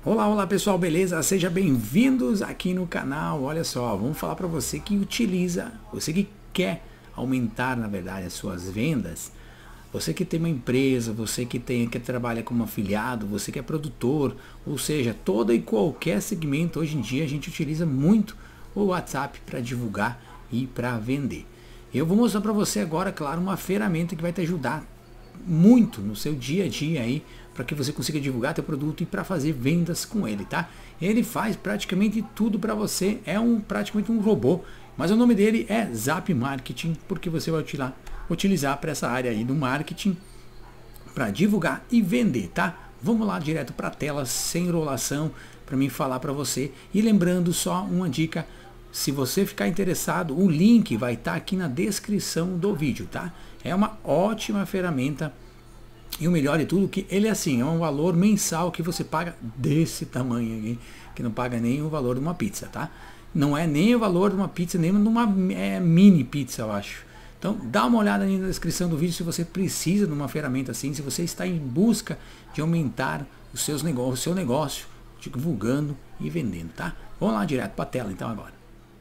Olá, olá pessoal, beleza? Sejam bem-vindos aqui no canal. Olha só, vamos falar para você que utiliza, você que quer aumentar, na verdade, as suas vendas, você que tem uma empresa, você que trabalha como afiliado, você que é produtor, ou seja, todo e qualquer segmento, hoje em dia a gente utiliza muito o WhatsApp para divulgar e para vender. Eu vou mostrar para você agora, claro, uma ferramenta que vai te ajudar muito no seu dia a dia aí, para que você consiga divulgar teu produto e para fazer vendas com ele, tá? Ele faz praticamente tudo para você, é praticamente um robô, mas o nome dele é Zap Marketing, porque você vai utilizar para essa área aí do marketing, para divulgar e vender, tá? Vamos lá direto para a tela, sem enrolação, para mim falar para você. E lembrando só uma dica, se você ficar interessado, o link vai estar aqui na descrição do vídeo, tá? É uma ótima ferramenta. E o melhor de tudo que ele é um valor mensal que você paga desse tamanho aqui, que não paga nem o valor de uma pizza, tá? Não é nem o valor de uma pizza, nem de uma mini pizza, eu acho. Então dá uma olhada aí na descrição do vídeo se você precisa de uma ferramenta assim, se você está em busca de aumentar os seus negócios, o seu negócio, divulgando e vendendo, tá? Vamos lá direto para a tela então agora.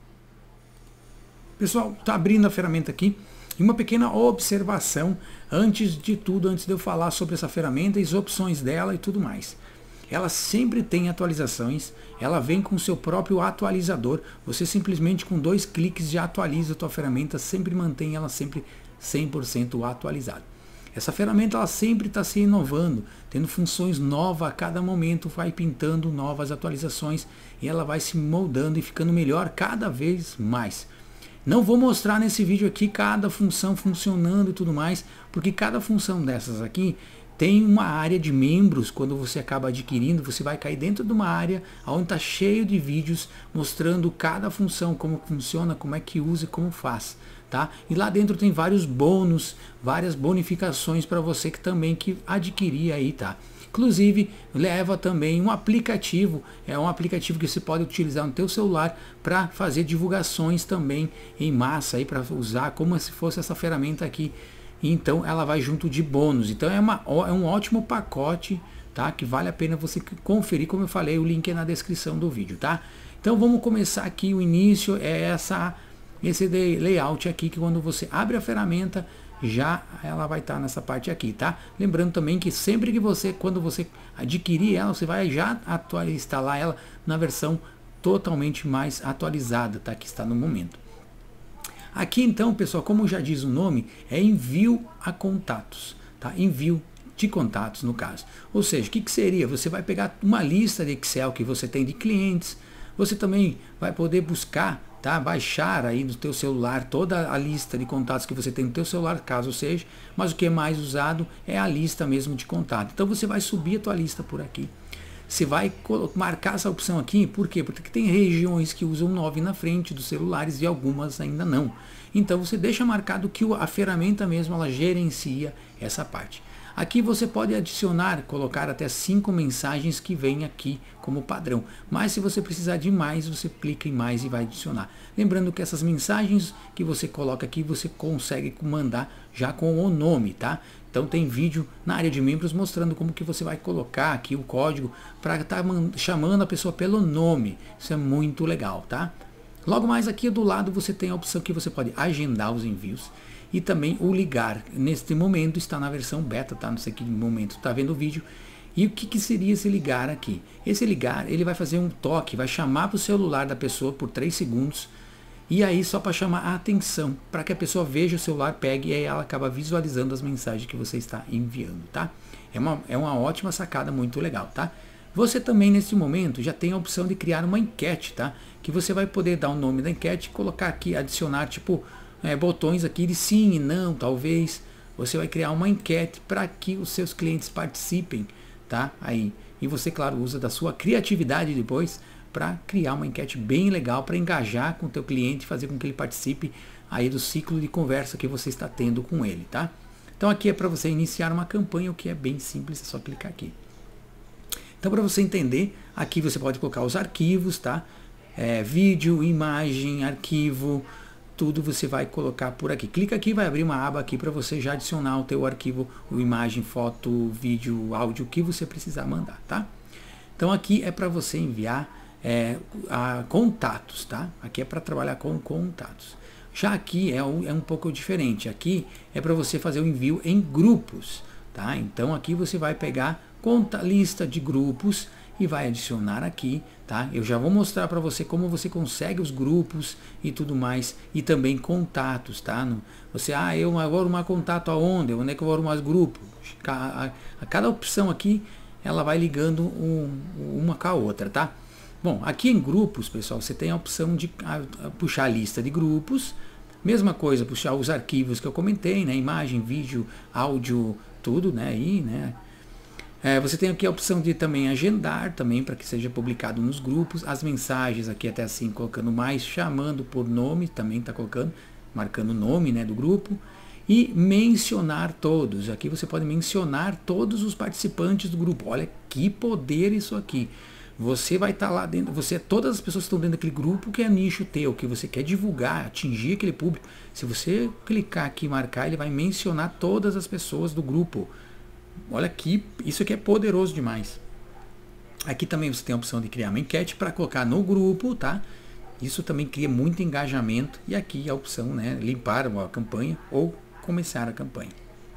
Pessoal, tá abrindo a ferramenta aqui. E uma pequena observação, antes de tudo, antes de eu falar sobre essa ferramenta e as opções dela e tudo mais. Ela sempre tem atualizações, ela vem com o seu próprio atualizador, você simplesmente com 2 cliques já atualiza a tua ferramenta, sempre mantém ela sempre 100% atualizada. Essa ferramenta ela sempre está se inovando, tendo funções novas a cada momento, vai pintando novas atualizações e ela vai se moldando e ficando melhor cada vez mais. Não vou mostrar nesse vídeo aqui cada função funcionando e tudo mais, porque cada função dessas aqui tem uma área de membros. Quando você acaba adquirindo, você vai cair dentro de uma área onde está cheio de vídeos mostrando cada função, como funciona, como é que usa e como faz, tá? E lá dentro tem vários bônus, várias bonificações para você que também que adquirir aí, tá? Inclusive leva também um aplicativo, é um aplicativo que você pode utilizar no teu celular para fazer divulgações também em massa aí, para usar como se fosse essa ferramenta aqui. Então ela vai junto de bônus, então é um ótimo pacote, tá? Que vale a pena você conferir, como eu falei, o link é na descrição do vídeo, tá? Então vamos começar aqui, o início é esse layout aqui, que quando você abre a ferramenta, já ela vai estar nessa parte aqui, tá? Lembrando também que sempre que quando você adquirir ela, você vai já instalar ela na versão totalmente mais atualizada, tá? Que está no momento. Aqui então, pessoal, como já diz o nome, é envio a contatos, tá? Envio de contatos no caso. Ou seja, o que seria? Você vai pegar uma lista de Excel que você tem de clientes, você também vai poder buscar, tá? Baixar aí no teu celular toda a lista de contatos que você tem no teu celular, caso seja, mas o que é mais usado é a lista mesmo de contato. Então você vai subir a tua lista por aqui. Você vai marcar essa opção aqui, por quê? Porque tem regiões que usam 9 na frente dos celulares e algumas ainda não. Então você deixa marcado que a ferramenta mesmo ela gerencia essa parte. Aqui você pode adicionar, colocar até 5 mensagens que vem aqui como padrão. Mas se você precisar de mais, você clica em mais e vai adicionar. Lembrando que essas mensagens que você coloca aqui, você consegue mandar já com o nome, tá? Então tem vídeo na área de membros mostrando como que você vai colocar aqui o código para estar chamando a pessoa pelo nome. Isso é muito legal, tá? Logo mais aqui do lado você tem a opção que você pode agendar os envios. E também o ligar, neste momento está na versão beta, tá? Não sei que momento está vendo o vídeo. E o que seria esse ligar aqui? Esse ligar, ele vai fazer um toque, vai chamar para o celular da pessoa por 3 segundos. E aí só para chamar a atenção, para que a pessoa veja o celular, pegue e aí ela acaba visualizando as mensagens que você está enviando, tá? É uma ótima sacada, muito legal, tá? Você também nesse momento já tem a opção de criar uma enquete, tá? Que você vai poder dar o nome da enquete, colocar aqui, adicionar tipo botões aqui de sim e não, talvez. Você vai criar uma enquete para que os seus clientes participem, tá? Aí, e você, claro, usa da sua criatividade depois para criar uma enquete bem legal, para engajar com o teu cliente, fazer com que ele participe aí do ciclo de conversa que você está tendo com ele, tá? Então aqui é para você iniciar uma campanha, o que é bem simples, é só clicar aqui. Então para você entender, aqui você pode colocar os arquivos, tá? Vídeo, imagem, arquivo, tudo você vai colocar por aqui. Clica aqui, vai abrir uma aba aqui para você já adicionar o teu arquivo, o imagem, foto, vídeo, áudio, o que você precisar mandar, tá? Então aqui é para você enviar contatos, tá? Aqui é para trabalhar com contatos. Já aqui é um pouco diferente. Aqui é para você fazer o envio em grupos, tá? Então aqui você vai pegar lista de grupos e vai adicionar aqui, tá? Eu já vou mostrar para você como você consegue os grupos e tudo mais, e também contatos, tá? Eu vou arrumar contato aonde? Onde é que eu vou arrumar os grupos? Cada opção aqui, ela vai ligando uma com a outra, tá? Bom, aqui em grupos, pessoal, você tem a opção de puxar a lista de grupos, mesma coisa, puxar os arquivos que eu comentei, né? Imagem, vídeo, áudio, tudo, né? Aí, né? Você tem aqui a opção de também agendar, também para que seja publicado nos grupos, as mensagens aqui até assim, colocando mais, chamando por nome, também está colocando, marcando o nome, né, do grupo, e mencionar todos. Aqui você pode mencionar todos os participantes do grupo. Olha que poder isso aqui. Você vai estar lá dentro, todas as pessoas que estão dentro daquele grupo que é nicho teu, que você quer divulgar, atingir aquele público. Se você clicar aqui e marcar, ele vai mencionar todas as pessoas do grupo. Olha aqui, isso aqui é poderoso demais. Aqui também você tem a opção de criar uma enquete para colocar no grupo, tá? Isso também cria muito engajamento. E aqui a opção, né, limpar a campanha ou começar a campanha.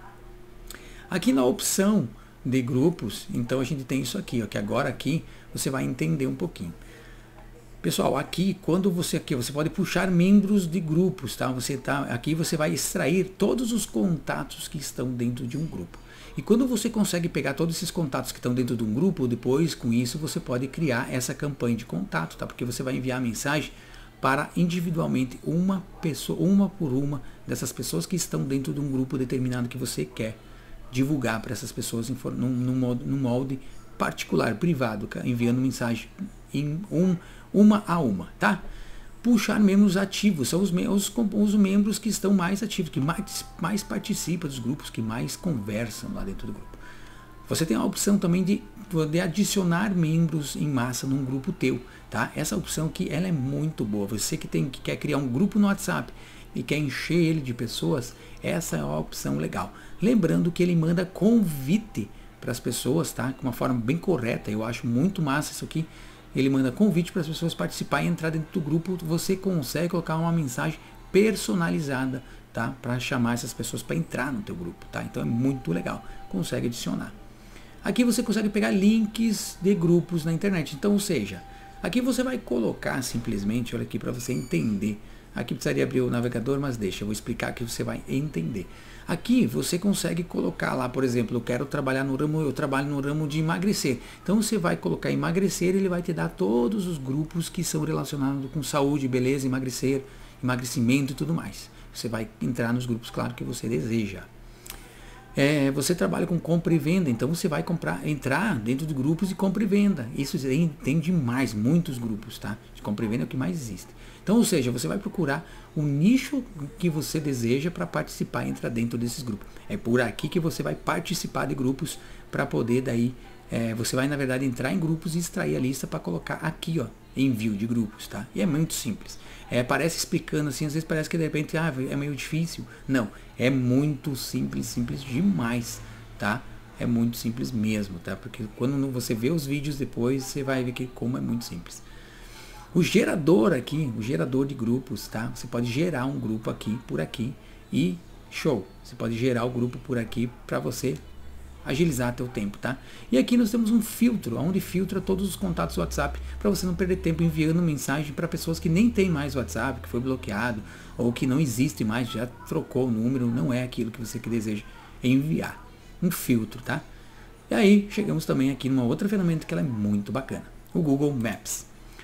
Aqui na opção de grupos, então a gente tem isso aqui, ó, que agora aqui você vai entender um pouquinho. Pessoal, aqui você pode puxar membros de grupos, tá? Aqui você vai extrair todos os contatos que estão dentro de um grupo. E quando você consegue pegar todos esses contatos que estão dentro de um grupo, depois com isso você pode criar essa campanha de contato, tá? Porque você vai enviar a mensagem para individualmente uma pessoa, uma por uma dessas pessoas que estão dentro de um grupo determinado que você quer divulgar para essas pessoas num molde particular, privado, enviando mensagem em uma a uma, tá? Puxar membros ativos, são os membros que estão mais ativos, que mais participam dos grupos, que mais conversam lá dentro do grupo. Você tem a opção também de adicionar membros em massa num grupo teu, tá? Essa opção aqui, ela é muito boa. Você que quer criar um grupo no WhatsApp e quer encher ele de pessoas, essa é a opção legal. Lembrando que ele manda convite para as pessoas, tá? Com uma forma bem correta, eu acho muito massa isso aqui. Ele manda convite para as pessoas participarem e entrar dentro do grupo. Você consegue colocar uma mensagem personalizada, tá? Para chamar essas pessoas para entrar no teu grupo, tá? Então é muito legal. Consegue adicionar. Aqui você consegue pegar links de grupos na internet. Então, ou seja, aqui você vai colocar simplesmente, olha aqui para você entender. Aqui precisaria abrir o navegador, mas deixa, eu vou explicar que você vai entender. Aqui você consegue colocar lá, por exemplo, eu trabalho no ramo de emagrecer. Então você vai colocar emagrecer, ele vai te dar todos os grupos que são relacionados com saúde, beleza, emagrecer, emagrecimento e tudo mais. Você vai entrar nos grupos, claro, que você deseja. Você trabalha com compra e venda, então você vai entrar dentro de grupos de compra e venda. Isso tem demais, muitos grupos, tá? De compra e venda é o que mais existe. Então, ou seja, você vai procurar o nicho que você deseja para participar e entrar dentro desses grupos. É por aqui que você vai participar de grupos para poder daí, você vai na verdade entrar em grupos e extrair a lista para colocar aqui, ó, envio de grupos, tá? E é muito simples. Parece explicando assim, às vezes parece que de repente é meio difícil. Não, é muito simples, simples demais, tá? É muito simples mesmo, tá? Porque quando você vê os vídeos depois, você vai ver que como é muito simples. O gerador aqui, o gerador de grupos, tá? Você pode gerar um grupo aqui, por aqui, e show! Você pode gerar o grupo por aqui para você agilizar teu tempo, tá? E aqui nós temos um filtro, onde filtra todos os contatos do WhatsApp, para você não perder tempo enviando mensagem para pessoas que nem tem mais WhatsApp, que foi bloqueado, ou que não existe mais, já trocou o número, não é aquilo que você deseja enviar. Um filtro, tá? E aí, chegamos também aqui numa outra ferramenta que ela é muito bacana, o Google Maps.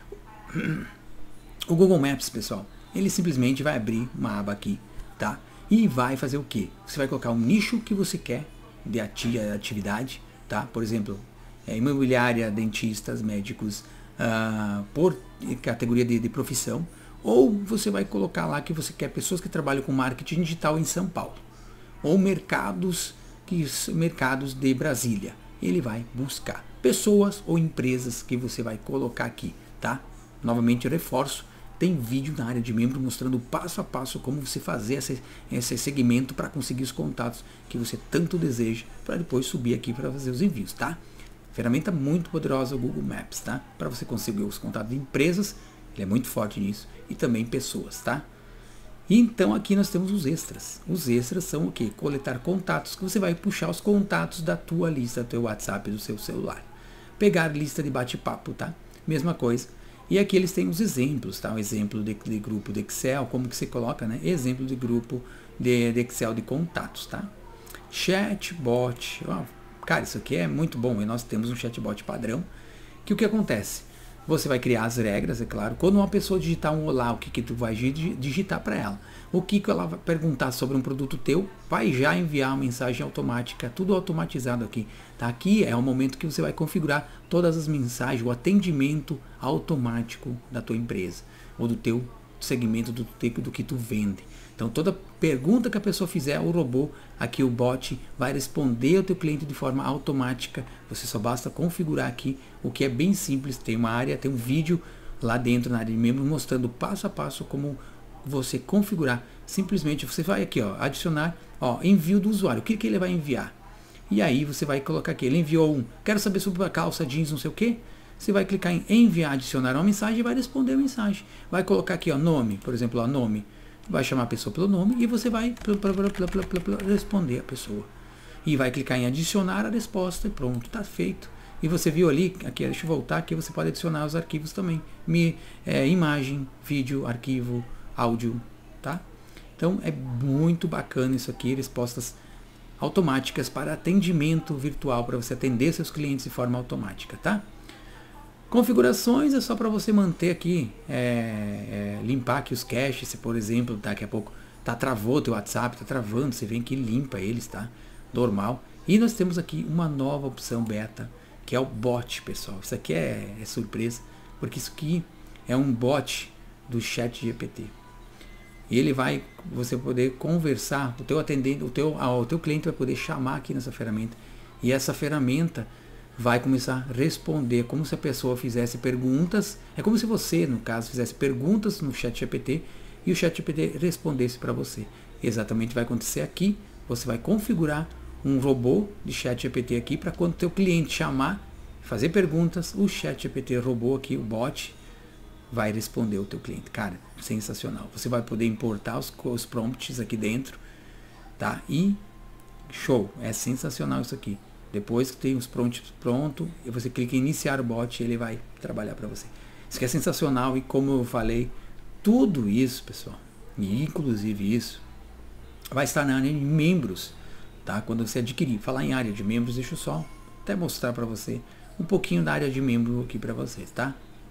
O Google Maps, pessoal, ele simplesmente vai abrir uma aba aqui, tá? E vai fazer o que? Você vai colocar um nicho que você quer de atividade, tá? Por exemplo, imobiliária, dentistas, médicos, por categoria de profissão, ou você vai colocar lá que você quer pessoas que trabalham com marketing digital em São Paulo, ou mercados de Brasília. Ele vai buscar pessoas ou empresas que você vai colocar aqui, tá? Novamente eu reforço, tem vídeo na área de membro mostrando passo a passo como você fazer esse segmento para conseguir os contatos que você tanto deseja, para depois subir aqui para fazer os envios, tá? Ferramenta muito poderosa o Google Maps, tá? Para você conseguir os contatos de empresas, ele é muito forte nisso, e também pessoas, tá? E então aqui nós temos os extras. Os extras são o quê? Coletar contatos, que você vai puxar os contatos da tua lista, do teu WhatsApp, do seu celular. Pegar lista de bate-papo, tá? Mesma coisa. E aqui eles têm os exemplos, tá? Um exemplo de grupo de Excel, como que você coloca, né? Exemplo de grupo de Excel de contatos, tá? Chatbot. Oh, cara, isso aqui é muito bom. E nós temos um chatbot padrão. Que o que acontece? Você vai criar as regras, é claro. Quando uma pessoa digitar um olá, o que tu vai digitar para ela? O que ela vai perguntar sobre um produto teu, vai já enviar uma mensagem automática, tudo automatizado aqui. Tá? Aqui é o momento que você vai configurar todas as mensagens, o atendimento automático da tua empresa, ou do teu segmento, do que tu vende. Então toda pergunta que a pessoa fizer, o robô, aqui o bot, vai responder ao teu cliente de forma automática. Você só basta configurar aqui, o que é bem simples. Tem uma área, tem um vídeo lá dentro na área de membros mostrando passo a passo como você configurar. Simplesmente você vai aqui, ó, adicionar, ó, envio do usuário. O que ele vai enviar? E aí você vai colocar aqui, ele enviou quero saber sobre a calça jeans, não sei o que. Você vai clicar em enviar, adicionar uma mensagem e vai responder a mensagem. Vai colocar aqui, ó, nome, por exemplo, ó, nome. Vai chamar a pessoa pelo nome e você vai responder a pessoa. E vai clicar em adicionar a resposta e pronto, está feito. E você viu ali, aqui, deixa eu voltar, aqui você pode adicionar os arquivos também. Imagem, vídeo, arquivo, áudio, tá? Então é muito bacana isso aqui, respostas automáticas para atendimento virtual, para você atender seus clientes de forma automática, tá? Configurações é só para você manter aqui, limpar aqui os caches, se por exemplo, daqui a pouco travou teu WhatsApp, travando, você vem aqui e limpa eles, tá? Normal. E nós temos aqui uma nova opção beta, que é o bot, pessoal. Isso aqui é surpresa, porque isso aqui é um bot do ChatGPT. E ele vai, você poder conversar, o teu atendente, o teu cliente vai poder chamar aqui nessa ferramenta, e essa ferramenta vai começar a responder, como se a pessoa fizesse perguntas, é como se você, no caso, fizesse perguntas no ChatGPT e o ChatGPT respondesse para você. Exatamente vai acontecer aqui, você vai configurar um robô de ChatGPT aqui para quando o teu cliente chamar, fazer perguntas, o ChatGPT robô aqui, o bot, vai responder o teu cliente. Cara, sensacional. Você vai poder importar os prompts aqui dentro, tá? E show, é sensacional isso aqui. Depois que tem os prompts pronto, você clica em iniciar o bot e ele vai trabalhar para você. Isso que é sensacional, e como eu falei, tudo isso, pessoal, e inclusive isso, vai estar na área de membros, tá? Quando você adquirir. Falar em área de membros, deixa eu só até mostrar para você um pouquinho da área de membro aqui para vocês, tá?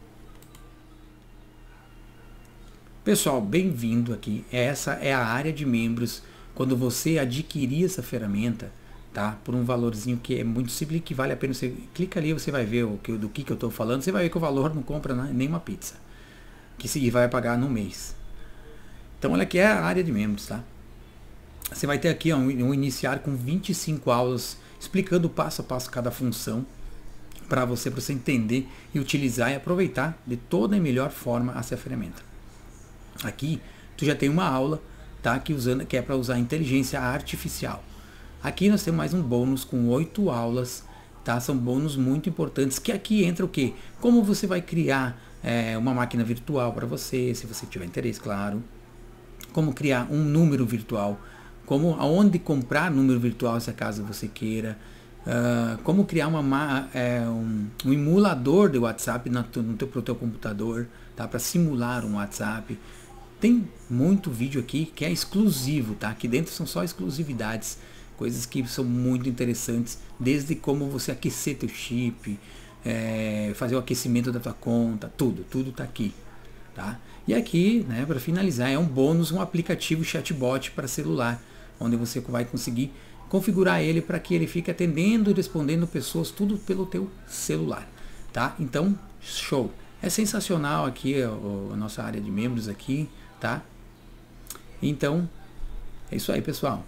Pessoal, bem-vindo aqui. Essa é a área de membros. Quando você adquirir essa ferramenta, tá? Por um valorzinho que é muito simples, que vale a pena, você clica ali, você vai ver do que eu estou falando, você vai ver que o valor não compra nem uma pizza, que se vai pagar no mês. Então olha aqui é a área de membros, tá? Você vai ter aqui ó, um iniciar com 25 aulas explicando passo a passo cada função para você entender e utilizar e aproveitar de toda a melhor forma essa ferramenta. Aqui tu já tem uma aula, tá? Que é para usar inteligência artificial. Aqui nós temos mais um bônus com 8 aulas, tá? São bônus muito importantes, que aqui entra o quê? Como você vai criar uma máquina virtual para você, se você tiver interesse, claro. Como criar um número virtual, aonde comprar número virtual, se acaso você queira. Como criar um emulador de WhatsApp pro teu computador, tá? Para simular um WhatsApp. Tem muito vídeo aqui que é exclusivo, tá? Aqui dentro são só exclusividades. Coisas que são muito interessantes, desde como você aquecer teu chip, fazer o aquecimento da tua conta, tudo está aqui, tá? E aqui, né, para finalizar, é um bônus, um aplicativo chatbot para celular, onde você vai conseguir configurar ele para que ele fique atendendo e respondendo pessoas, tudo pelo teu celular, tá? Então, show! É sensacional aqui a nossa área de membros aqui, tá? Então, é isso aí, pessoal.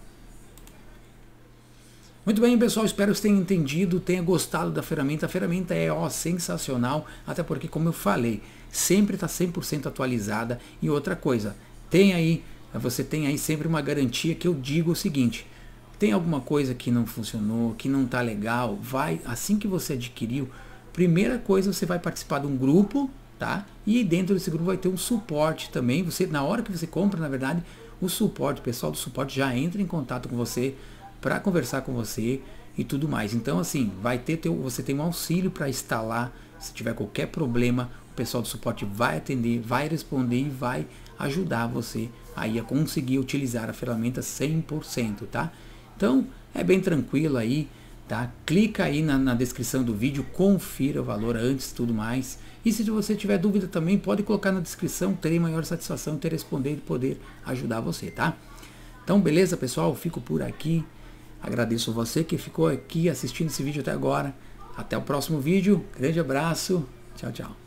Muito bem, pessoal, espero que você tenha entendido, tenha gostado da ferramenta. A ferramenta é sensacional, até porque, como eu falei, sempre está 100% atualizada. E outra coisa, você tem aí sempre uma garantia, que eu digo o seguinte: Tem alguma coisa que não funcionou, que não tá legal, assim que você adquiriu, primeira coisa, você vai participar de um grupo, tá? E dentro desse grupo vai ter um suporte também. Na hora que você compra, na verdade, o pessoal do suporte já entra em contato com você para conversar com você e tudo mais. Então, assim, você tem um auxílio para instalar. Se tiver qualquer problema, o pessoal do suporte vai atender, vai responder e vai ajudar você aí a conseguir utilizar a ferramenta 100%, tá? Então, é bem tranquilo aí, tá? Clica aí na descrição do vídeo, confira o valor antes e tudo mais. E se você tiver dúvida também, pode colocar na descrição, terei maior satisfação em ter respondido e poder ajudar você, tá? Então, beleza, pessoal? Fico por aqui. Agradeço você que ficou aqui assistindo esse vídeo até agora. Até o próximo vídeo. Grande abraço. Tchau, tchau.